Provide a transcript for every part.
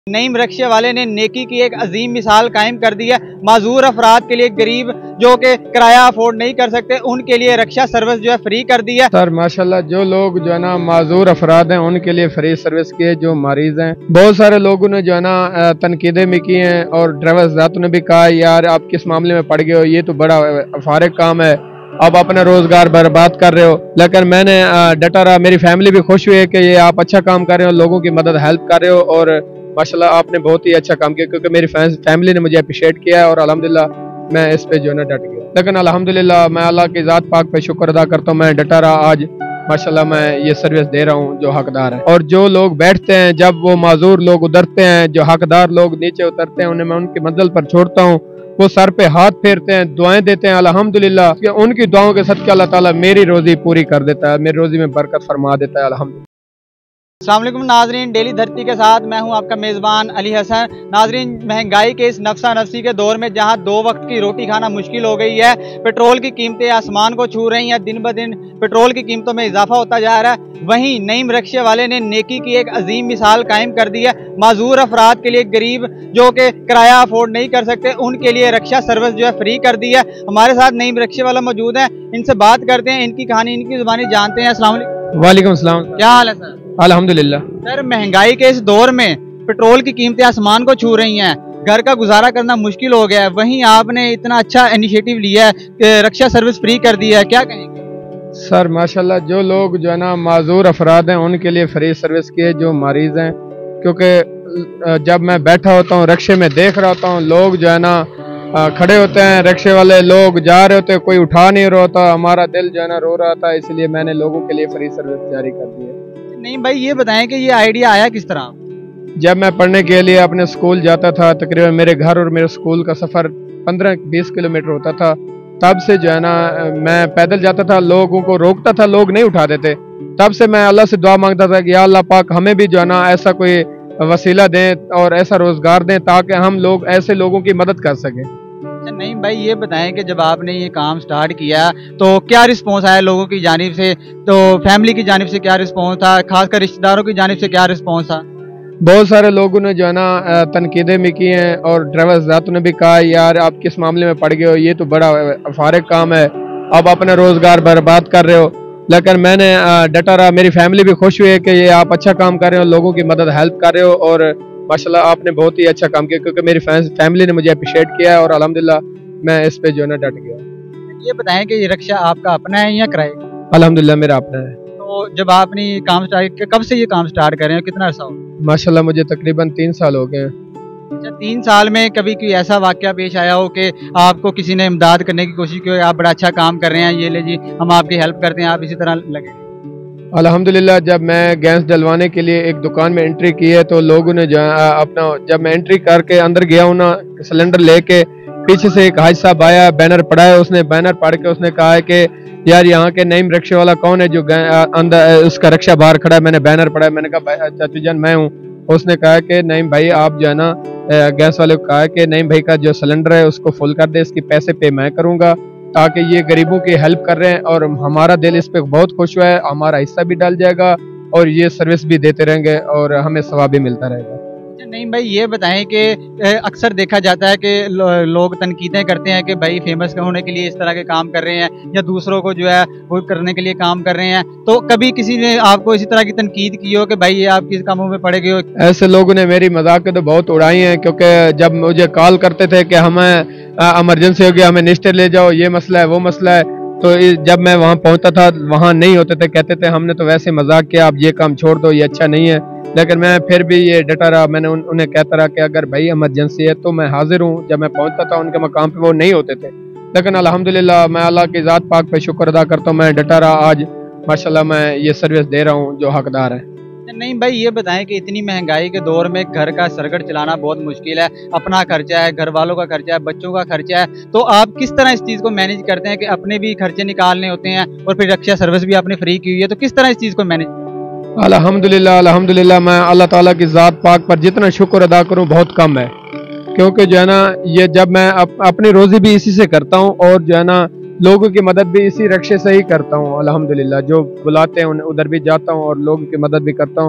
नईम रक्शे वाले ने नेकी की एक अजीम मिसाल कायम कर दी है। माजूर अफराद के लिए, गरीब जो कि किराया अफोर्ड नहीं कर सकते, उनके लिए रक्षा सर्विस जो है फ्री कर दी है। सर माशाल्लाह, जो लोग जो है ना माजूर अफराद हैं उनके लिए फ्री सर्विस की है। जो मरीज हैं, बहुत सारे लोगों ने जो है ना तनकीदें भी की हैं और ड्राइवर हज़रातों ने भी कहा यार आप किस मामले में पड़ गए हो, ये तो बड़ा फारिग काम है, आप अपना रोजगार बर्बाद कर रहे हो। लेकिन मैंने डटा रहा, मेरी फैमिली भी खुश हुई है कि ये आप अच्छा काम कर रहे हो, लोगों की मदद हेल्प कर रहे हो और माशाल्लाह आपने बहुत ही अच्छा काम किया, क्योंकि मेरी फैमिली ने मुझे अप्रिशिएट किया है और अल्हम्दुलिल्लाह मैं इस पे जो है ना डट गया। लेकिन अल्हम्दुलिल्लाह मैं अल्लाह की ज़ात पाक पे शुक्र अदा करता हूँ, मैं डटा रहा। आज माशाल्लाह मैं ये सर्विस दे रहा हूँ जो हकदार है। और जो लोग बैठते हैं, जब वो माजूर लोग उतरते हैं, जो हकदार लोग नीचे उतरते हैं, उन्हें मैं उनकी मंजिल पर छोड़ता हूँ। वो सर पे हाथ फेरते हैं, दुआएं देते हैं, अल्हम्दुलिल्लाह उनकी दुआओं के सदक़े अल्लाह ताला मेरी रोजी पूरी कर देता है, मेरी रोजी में बरकत फरमा देता है अल्हम्दुलिल्लाह। अस्सलाम वालेकुम नाजरीन, डेली धरती के साथ मैं हूं आपका मेज़बान अली हसन। नाजरीन, महंगाई के इस नफसा नफसी के दौर में जहां 2 वक्त की रोटी खाना मुश्किल हो गई है, पेट्रोल की कीमतें आसमान को छू रही हैं, दिन ब दिन पेट्रोल की कीमतों में इजाफा होता जा रहा है। वहीं नईम रक्शे वाले ने नेकी की एक अजीम मिसाल कायम कर दी है। माजूर अफराद के लिए, गरीब जो कि किराया अफोर्ड नहीं कर सकते, उनके लिए रक्षा सर्विस जो है फ्री कर दी है। हमारे साथ नईम रक्शे वाला मौजूद है, इनसे बात करते हैं, इनकी कहानी, इनकी जुबानी जानते हैं। अस्सलाम वालेकुम। वालेकुम सलाम। क्या हाल है सर? अल्हम्दुलिल्लाह। सर, महंगाई के इस दौर में पेट्रोल की कीमतें आसमान को छू रही हैं, घर का गुजारा करना मुश्किल हो गया है, वहीं आपने इतना अच्छा इनिशिएटिव लिया है कि रक्षा सर्विस फ्री कर दी है, क्या कहेंगे? सर माशाल्लाह, जो लोग जो है ना माजूर अफराद हैं उनके लिए फ्री सर्विस की है, जो मरीज हैं। क्योंकि जब मैं बैठा होता हूँ रक्शे में देख रहा होता हूँ, लोग जो है ना खड़े होते हैं, रक्शे वाले लोग जा रहे होते, कोई उठा नहीं रहा होता, हमारा दिल जो है ना रो रहा था, इसलिए मैंने लोगों के लिए फ्री सर्विस जारी कर दी है। नहीं भाई, ये बताएं कि ये आइडिया आया किस तरह? जब मैं पढ़ने के लिए अपने स्कूल जाता था, तकरीबन मेरे घर और मेरे स्कूल का सफ़र 15-20 किलोमीटर होता था, तब से जो है ना मैं पैदल जाता था, लोगों को रोकता था, लोग नहीं उठाते थे। तब से मैं अल्लाह से दुआ मांगता था कि या अल्लाह पाक हमें भी जो है ना ऐसा कोई वसीला दें और ऐसा रोज़गार दें ताकि हम लोग ऐसे लोगों की मदद कर सकें। नहीं भाई, ये बताएं कि जब आपने ये काम स्टार्ट किया तो क्या रिस्पॉन्स आया लोगों की जानिब से, तो फैमिली की जानिब से क्या रिस्पॉन्स था, खासकर रिश्तेदारों की जानिब से क्या रिस्पॉन्स था? बहुत सारे लोगों ने जो है ना तनकीदें भी की हैं और ड्राइवर हज़रातों ने भी कहा यार आप किस मामले में पड़ गए हो, ये तो बड़ा फारिग काम है, आप अपना रोजगार बर्बाद कर रहे हो। लेकिन मैंने डटा रहा, मेरी फैमिली भी खुश हुई है कि ये आप अच्छा काम कर रहे हो, लोगों की मदद हेल्प कर रहे हो और माशाल्लाह आपने बहुत ही अच्छा काम किया, क्योंकि मेरी फैमिली ने मुझे अप्रिशिएट किया है और अल्हम्दुलिल्लाह मैं इस पे जो है ना डट गया। ये बताएं कि ये रक्षा आपका अपना है या किराए? अल्हम्दुलिल्लाह मेरा अपना है। तो जब आपने काम स्टार्ट किया, कब से ये काम स्टार्ट कर रहे हैं, कितना अर्सा हो? माशाल्लाह मुझे तकरीबन 3 साल हो गए हैं। अच्छा, 3 साल में कभी कोई ऐसा वाकया पेश आया हो कि आपको किसी ने इमदाद करने की कोशिश की, आप बड़ा अच्छा काम कर रहे हैं, ये ले जी हम आपकी हेल्प करते हैं, आप इसी तरह लगे? अल्हम्दुलिल्लाह, जब मैं गैस डलवाने के लिए एक दुकान में एंट्री की है, तो लोगों ने अपना, जब मैं एंट्री करके अंदर गया हूँ ना सिलेंडर लेके, पीछे से एक हाजी साहब आया, बैनर पढ़ा है, उसने बैनर पढ़ के उसने कहा है कि यार यहाँ के नईम रक्शे वाला कौन है जो अंदर उसका रक्षा बाहर खड़ा है। मैंने बैनर पढ़ा है, मैंने कहा चाचू जान मैं हूँ। उसने कहा कि नईम भाई आप जो है ना गैस वाले को कहा कि नईम भाई का जो सिलेंडर है उसको फुल कर दे, इसके पैसे पे मैं करूँगा, ताकि ये गरीबों की हेल्प कर रहे हैं और हमारा दिल इस पे बहुत खुश हुआ है, हमारा हिस्सा भी डल जाएगा और ये सर्विस भी देते रहेंगे और हमें सवाब भी मिलता रहेगा। नहीं भाई, ये बताएं कि अक्सर देखा जाता है कि लोग तनकीदें करते हैं कि भाई फेमस होने के लिए इस तरह के काम कर रहे हैं या दूसरों को जो है वो करने के लिए काम कर रहे हैं, तो कभी किसी ने आपको इसी तरह की तनकीद की हो कि भाई ये आप किस कामों में पड़े गए हो? ऐसे लोगों ने मेरी मजाक तो बहुत उड़ाई हैं, क्योंकि जब मुझे कॉल करते थे कि हमें इमरजेंसी हो गया, हमें निश्चित ले जाओ, ये मसला है वो मसला है, तो जब मैं वहाँ पहुँचता था वहाँ नहीं होते थे, कहते थे हमने तो वैसे मजाक किया, आप ये काम छोड़ दो, ये अच्छा नहीं है। लेकिन मैं फिर भी ये डटा रहा, मैंने उन्हें कहता रहा कि अगर भाई इमरजेंसी है तो मैं हाजिर हूँ। जब मैं पहुँचता था उनके मकाम पे वो नहीं होते थे, लेकिन अल्हम्दुलिल्लाह मैं अल्लाह की ज़ात पाक पे शुक्र अदा करता हूँ, मैं डटा रहा। आज माशाल्लाह मैं ये सर्विस दे रहा हूँ जो हकदार है। नहीं भाई, ये बताएं कि इतनी महंगाई के दौर में घर का सरगट चलाना बहुत मुश्किल है, अपना खर्चा है, घर वालों का खर्चा है, बच्चों का खर्चा है, तो आप किस तरह इस चीज़ को मैनेज करते हैं कि अपने भी खर्चे निकालने होते हैं और फिर रक्षा सर्विस भी आपने फ्री की हुई है, तो किस तरह इस चीज़ को मैनेज? अल्हम्दुलिल्लाह अल्हम्दुलिल्लाह, मैं अल्लाह ताला की ज़ात पाक पर जितना शुक्र अदा करूँ बहुत कम है, क्योंकि जो है ना ये जब मैं अपनी रोज़ी भी इसी से करता हूँ और जो है ना लोगों की मदद भी इसी रक्शे से ही करता हूँ। अल्हम्दुलिल्लाह, जो बुलाते हैं उधर भी जाता हूँ और लोगों की मदद भी करता हूँ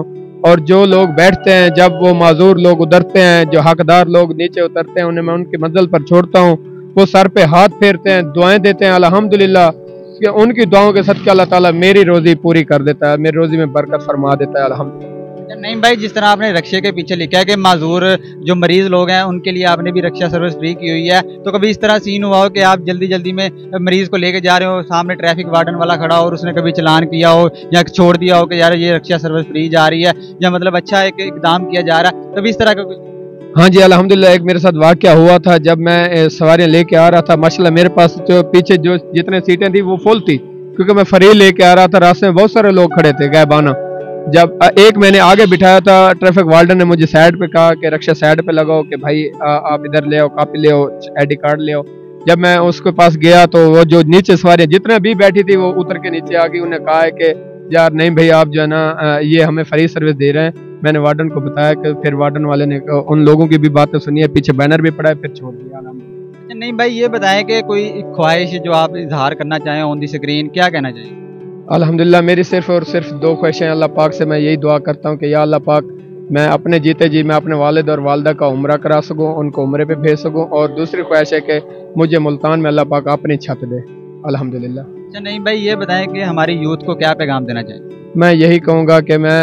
और जो लोग बैठते हैं, जब वो माजूर लोग उतरते हैं, जो हकदार लोग नीचे उतरते हैं, उन्हें मैं उनकी मंजिल पर छोड़ता हूँ। वो सर पे हाथ फेरते हैं, दुआएं देते हैं, अल्हम्दुलिल्लाह कि उनकी दुआओं के सदक़े अल्लाह ताला मेरी रोजी पूरी कर देता है, मेरी रोजी में बरकत फरमा देता है अल्हम्दुलिल्लाह। नहीं भाई, जिस तरह आपने रक्षा के पीछे लिखा है कि माजूर जो मरीज लोग हैं उनके लिए आपने भी रक्षा सर्विस फ्री की हुई है, तो कभी इस तरह सीन हुआ हो कि आप जल्दी जल्दी में मरीज को लेके जा रहे हो, सामने ट्रैफिक वार्डन वाला खड़ा हो और उसने कभी चालान किया हो या छोड़ दिया हो कि यार ये रक्षा सर्विस फ्री जा रही है, या मतलब अच्छा एक इकदाम किया जा रहा है, कभी इस तरह का कुछ? हाँ जी, अल्हम्दुलिल्लाह एक मेरे साथ वाकया हुआ था। जब मैं सवारियां लेके आ रहा था, माशाल्लाह मेरे पास जो पीछे जो जितने सीटें थी वो फुल थी, क्योंकि मैं फ्री लेके आ रहा था। रास्ते में बहुत सारे लोग खड़े थे गायबाना। जब एक मैंने आगे बिठाया था, ट्रैफिक वार्डन ने मुझे साइड पे कहा कि रक्षा साइड पे लगाओ, कि भाई आप इधर ले आओ, कापी ले आओ, आईडी कार्ड ले आओ। जब मैं उसके पास गया तो वो जो नीचे सवारियां जितने भी बैठी थी वो उतर के नीचे आ गई। उन्हें कहा है कि यार नहीं भाई, आप जो है ना ये हमें फ्री सर्विस दे रहे हैं। मैंने वार्डन को बताया कि फिर वार्डन वाले ने उन लोगों की भी बातें सुनी है, पीछे बैनर भी पड़ा है, फिर छोड़ दिया। नहीं भाई, ये बताएं कि कोई ख्वाहिश जो आप इजहार करना चाहें ऑन दी स्क्रीन, क्या कहना चाहिए? अल्हम्दुलिल्लाह मेरी सिर्फ और सिर्फ दो ख्वाहिशें। अल्लाह पाक से मैं यही दुआ करता हूँ कि या अल्लाह पाक, मैं अपने जीते जी मैं अपने वालिद और वालदा का उम्रा करा सकूँ, उनको उम्रे पे भेज सकूँ। और दूसरी ख्वाहिश है कि मुझे मुल्तान में अल्लाह पाक अपनी छत दे, अल्हम्दुलिल्लाह। अच्छा नहीं भाई, ये बताएं कि हमारी यूथ को क्या पैगाम देना चाहिए? मैं यही कहूँगा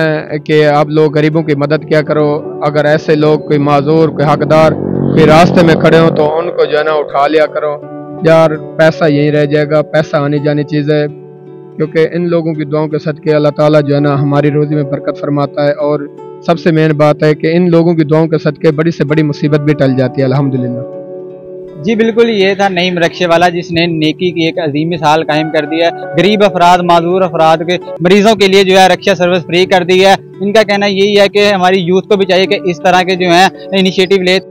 कि आप लोग गरीबों की मदद किया करो। अगर ऐसे लोग कोई माजूर, कोई हकदार कोई रास्ते में खड़े हो तो उनको जो है ना उठा लिया करो। यार पैसा यहीं रह जाएगा, पैसा आने जानी चीज़ है, क्योंकि इन लोगों की दुआओं के सदके अल्लाह ताला जो है ना हमारी रोज़ी में बरकत फरमाता है। और सबसे मेन बात है कि इन लोगों की दुआओं के सदके बड़ी से बड़ी मुसीबत भी टल जाती है, अल्हम्दुलिल्लाह। जी बिल्कुल, ये था नईम रक्षे वाला, जिसने नेकी की एक अजीम मिसाल कायम कर दी है। गरीब अफराद, माजूर अफराद के मरीजों के लिए जो है रक्षा सर्विस फ्री कर दी है। इनका कहना यही है कि हमारी यूथ को भी चाहिए कि इस तरह के जो है इनिशिएटिव ले।